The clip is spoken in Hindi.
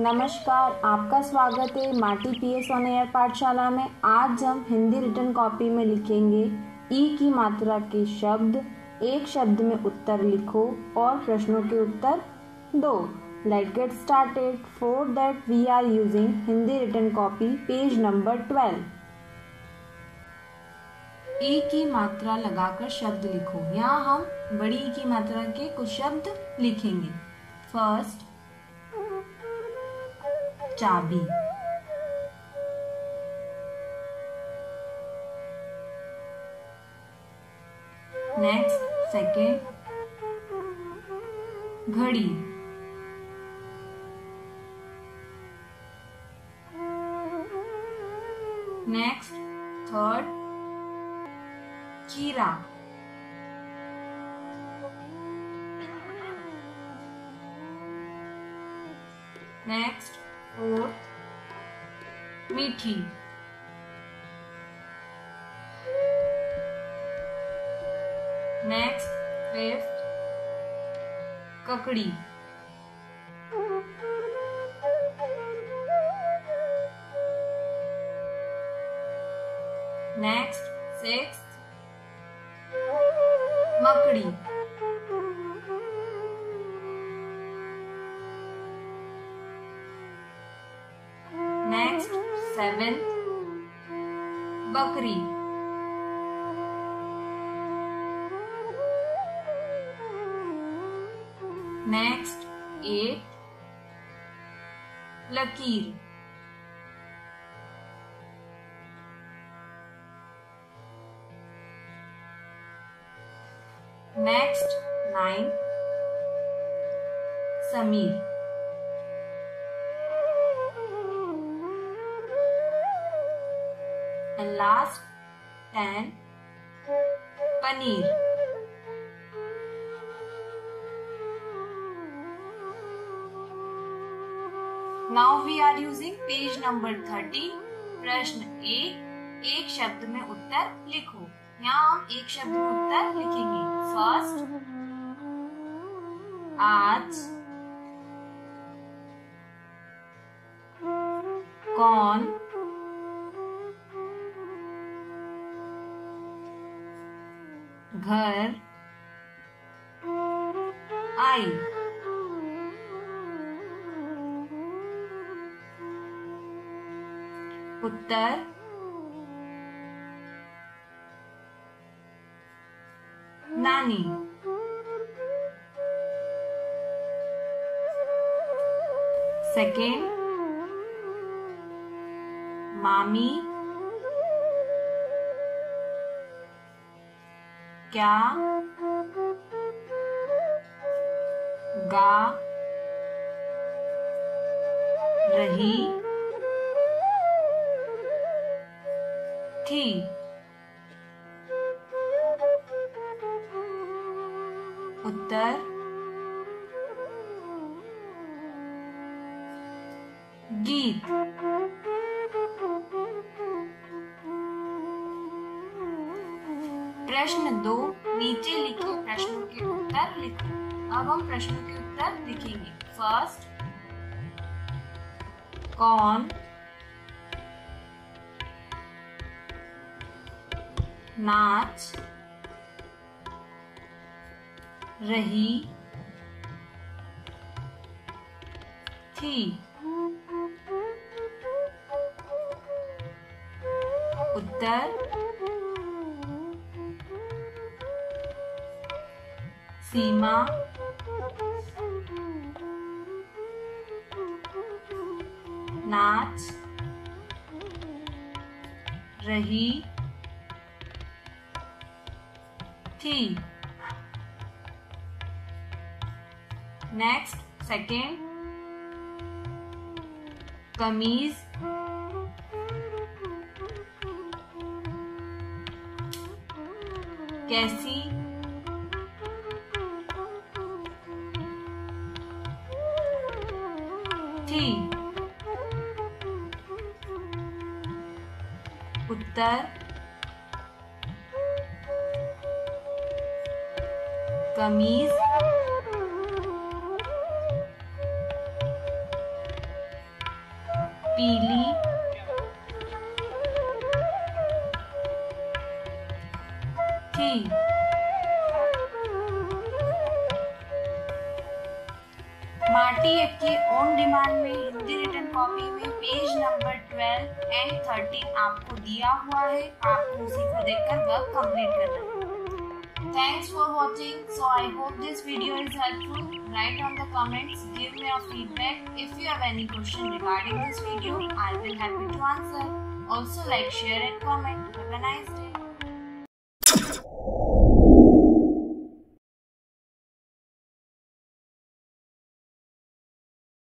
नमस्कार, आपका स्वागत है माटी पीएस ऑन एयर पाठशाला में। आज हम हिंदी रिटन कॉपी में लिखेंगे ई की मात्रा के शब्द, एक शब्द में उत्तर लिखो और प्रश्नों के उत्तर दो। Let's get started. For that we are using Hindi written copy page number 12। ई की मात्रा लगाकर शब्द लिखो। यहाँ हम बड़ी ई की मात्रा के कुछ शब्द लिखेंगे। फर्स्ट, चाबी। नेक्स्ट, सेकेंड, घड़ी। नेक्स्ट, थर्ड, खीरा। नेक्स्ट, फोर्थ, मीठी। नेक्स्ट, फिफ्थ, ककड़ी। नेक्स्ट, सिक्स्थ, मकड़ी। नेक्स्ट, सेवेंथ, बकरी। नेक्स्ट, एट, लकीर। Next, nine, Sameer. And last, 10, पनीर। Now we are using page number 30. प्रश्न एक शब्द में उत्तर लिखो। यहाँ हम एक शब्द में उत्तर लिखेंगे। फर्स्ट, आज। कौन। घर। आई। उत्तर, नानी। सेकेंड, मामी। क्या। गा रही थी। उत्तर, गीत। प्रश्न 2, नीचे लिखे प्रश्नों के उत्तर लिखो। अब हम प्रश्नों के उत्तर लिखेंगे। फर्स्ट, कौन। नाच रही थी। उत्तर, सीमा नाच रही थी। नेक्स्ट, सेकेंड, कमीज कैसी थी। उत्तर, कमीज पीली, थी। माटी ऐप के ऑन डिमांड में हिंदी रिटन कॉपी में पेज नंबर 12 एंड 13 आपको दिया हुआ है। आपको उसी को देखकर वर्क कंप्लीट करना है। Thanks for watching. So I hope this video is helpful. Write on the comments, give me your feedback. If you have any question regarding this video, I will happy to answer. Also like, share and comment. Have a nice day.